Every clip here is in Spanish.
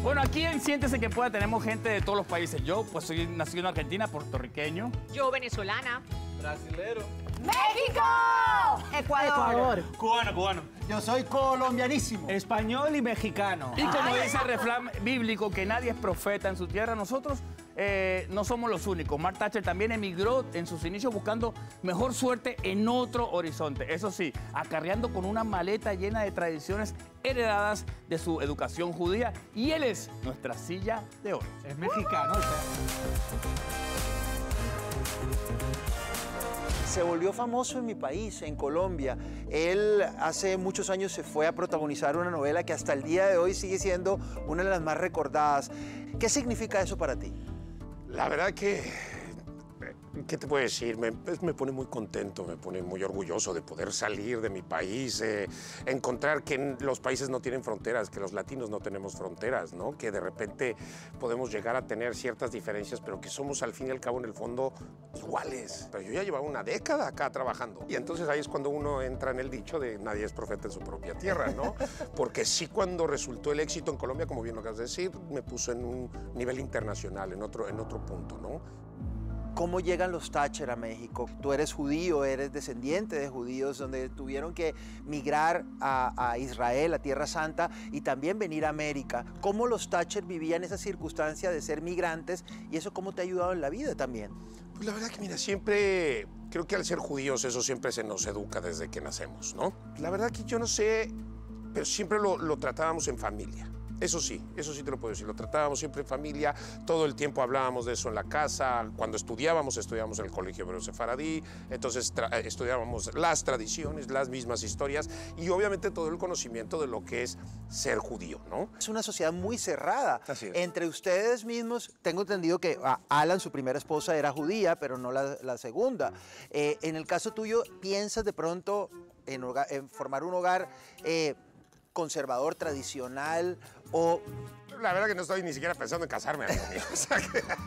Bueno, aquí en Siéntese que Pueda tenemos gente de todos los países. Yo, pues, soy nacido en Argentina, puertorriqueño. Yo, venezolana. Brasilero. ¡México! Ecuador. Cubano. Yo soy colombianísimo. Español y mexicano. Y como dice el refrán bíblico, que nadie es profeta en su tierra, nosotros no somos los únicos. Mark Thatcher también emigró en sus inicios buscando mejor suerte en otro horizonte. Eso sí, acarreando con una maleta llena de tradiciones heredadas de su educación judía. Y él es nuestra silla de oro. Es mexicano. Se volvió famoso en mi país, en Colombia. Él hace muchos años se fue a protagonizar una novela que hasta el día de hoy sigue siendo una de las más recordadas. ¿Qué significa eso para ti? La verdad que, ¿qué te puedo decir? Me pone muy contento, me pone muy orgulloso de poder salir de mi país, encontrar que los países no tienen fronteras, que los latinos no tenemos fronteras, ¿no? Que de repente podemos llegar a tener ciertas diferencias, pero que somos al fin y al cabo en el fondo iguales. Pero yo ya llevaba una década acá trabajando. Y entonces ahí es cuando uno entra en el dicho de nadie es profeta en su propia tierra, ¿no? Porque sí, cuando resultó el éxito en Colombia, como bien lo acabas de decir, me puso en un nivel internacional, en otro punto, ¿no? ¿Cómo llegan los Thatcher a México? Tú eres judío, eres descendiente de judíos, donde tuvieron que migrar a Israel, a Tierra Santa, y también venir a América. ¿Cómo los Thatcher vivían esa circunstancia de ser migrantes y eso cómo te ha ayudado en la vida también? Pues la verdad que, mira, siempre, creo que al ser judíos eso siempre se nos educa desde que nacemos, ¿no? La verdad que yo no sé, pero siempre lo tratábamos en familia. Eso sí te lo puedo decir, lo tratábamos siempre en familia, todo el tiempo hablábamos de eso en la casa, cuando estudiábamos en el Colegio Hebreo Sefaradí, entonces estudiábamos las tradiciones, las mismas historias y obviamente todo el conocimiento de lo que es ser judío, ¿no? Es una sociedad muy cerrada. Así es. Entre ustedes mismos, tengo entendido que Alan, su primera esposa, era judía, pero no la segunda. En el caso tuyo, ¿piensas de pronto en formar un hogar conservador, tradicional o...? La verdad que no estoy ni siquiera pensando en casarme, amigo mío. O sea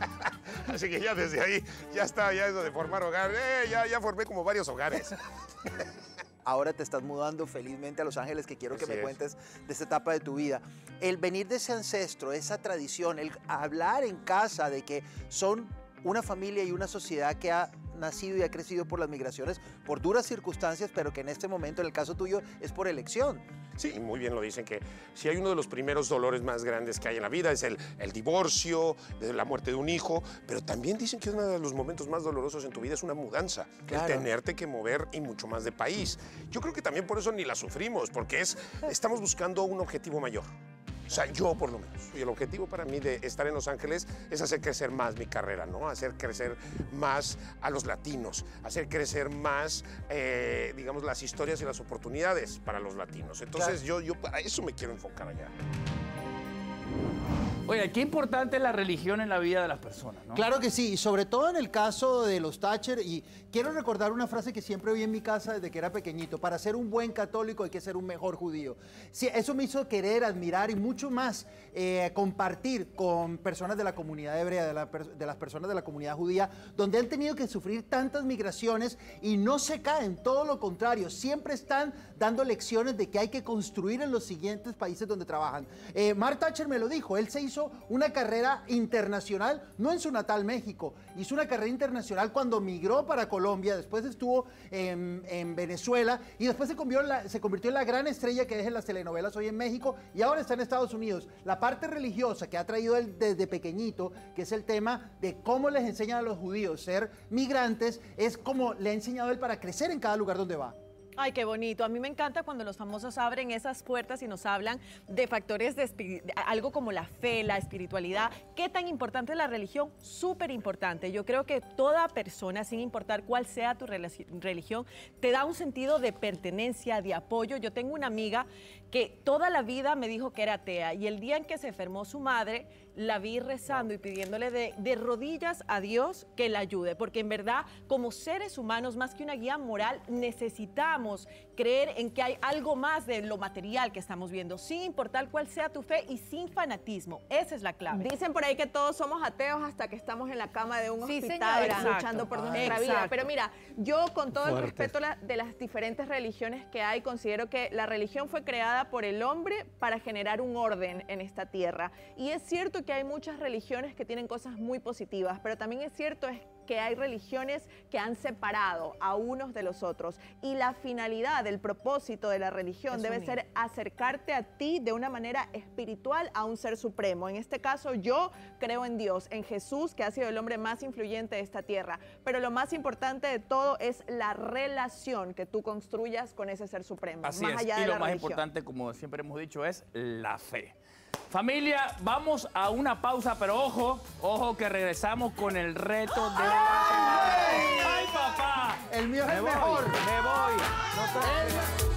así que ya desde ahí, ya está, ya eso de formar hogar, ya formé como varios hogares. Ahora te estás mudando felizmente a Los Ángeles, que quiero que Así me es. cuentes de esta etapa de tu vida. El venir de ese ancestro, esa tradición, el hablar en casa de que son una familia y una sociedad que ha nacido y ha crecido por las migraciones, por duras circunstancias, pero que en este momento, en el caso tuyo, es por elección. Sí, muy bien lo dicen, que si hay uno de los primeros dolores más grandes que hay en la vida es el divorcio, la muerte de un hijo, pero también dicen que uno de los momentos más dolorosos en tu vida es una mudanza, Claro. el tenerte que mover y mucho más de país. Yo creo que también por eso ni la sufrimos, porque estamos buscando un objetivo mayor. O sea, yo por lo menos. Y el objetivo para mí de estar en Los Ángeles es hacer crecer más mi carrera, ¿no? Hacer crecer más a los latinos, hacer crecer más, digamos, las historias y las oportunidades para los latinos. Entonces, yo para eso me quiero enfocar allá. Oye, qué importante es la religión en la vida de las personas, ¿no? Claro que sí, y sobre todo en el caso de los Thatcher, y quiero recordar una frase que siempre oí en mi casa desde que era pequeñito: para ser un buen católico hay que ser un mejor judío. Sí, eso me hizo querer, admirar y mucho más compartir con personas de la comunidad hebrea, de las personas de la comunidad judía, donde han tenido que sufrir tantas migraciones y no se caen, todo lo contrario, siempre están dando lecciones de que hay que construir en los siguientes países donde trabajan. Mark Thatcher me lo dijo, él se hizo una carrera internacional, no en su natal México, hizo una carrera internacional cuando migró para Colombia, después estuvo en Venezuela y después se convirtió en la gran estrella que es en las telenovelas hoy en México y ahora está en Estados Unidos. La parte religiosa que ha traído él desde pequeñito, que es el tema de cómo les enseñan a los judíos ser migrantes, es como le ha enseñado él para crecer en cada lugar donde va. Ay, qué bonito. A mí me encanta cuando los famosos abren esas puertas y nos hablan de factores de algo como la fe, la espiritualidad. ¿Qué tan importante es la religión? Súper importante. Yo creo que toda persona, sin importar cuál sea tu religión, te da un sentido de pertenencia, de apoyo. Yo tengo una amiga que toda la vida me dijo que era atea y el día en que se enfermó su madre, la vi rezando y pidiéndole de rodillas a Dios que la ayude, porque en verdad, como seres humanos, más que una guía moral, necesitamos necesitamos creer en que hay algo más de lo material que estamos viendo, sin importar cuál sea tu fe y sin fanatismo. Esa es la clave. Dicen por ahí que todos somos ateos hasta que estamos en la cama de un Sí, hospital señora. luchando por nuestra Exacto. vida. Pero mira, yo con todo el respeto de las diferentes religiones que hay, considero que la religión fue creada por el hombre para generar un orden en esta tierra. Y es cierto que hay muchas religiones que tienen cosas muy positivas, pero también es cierto que hay religiones que han separado a unos de los otros. Y la finalidad, el propósito de la religión Es debe unir. ser acercarte a ti de una manera espiritual a un ser supremo. En este caso, yo creo en Dios, en Jesús, que ha sido el hombre más influyente de esta tierra. Pero lo más importante de todo es la relación que tú construyas con ese ser supremo, Así más es. allá Y de lo la más religión. importante, como siempre hemos dicho, es la fe. Familia, vamos a una pausa, pero ojo que regresamos con el reto de la semana. ¡Ay, papá! El mío es el mejor. Me voy. No te-